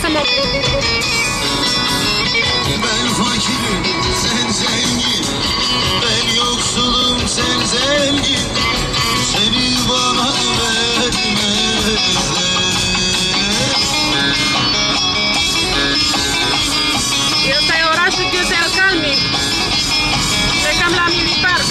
samok. Ben fakirim, sen zengin. Ben yoksulum, sen zengin. Seni bana vermezler. Yo soy Horacio, yo soy Alcalmi. Le cambia militar.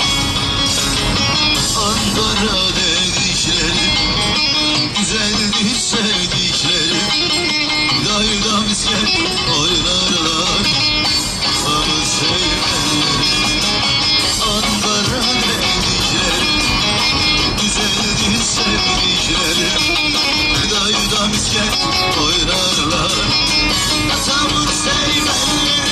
Ankara dediklerim, güzeldir sevdiklerim. Dayda misket oynarlar, ama sevmezler. Ankara dediklerim, güzeldir sevdiklerim. Dayda misket oynarlar, sabır sevmezler.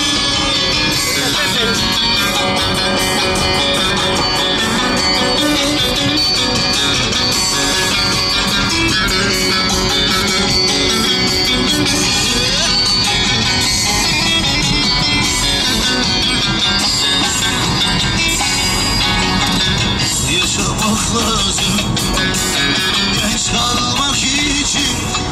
Yaşamak lazım, genç kalmak için.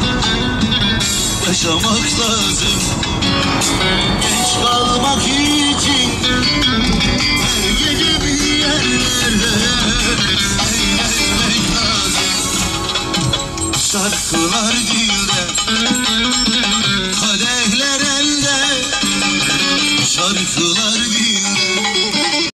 Yaşamak lazım, genç kalmak için. Her gece bir yerlerde eğlenmek lazım. Şarkılar dilde, kadehler elde. Şarkılar dilde,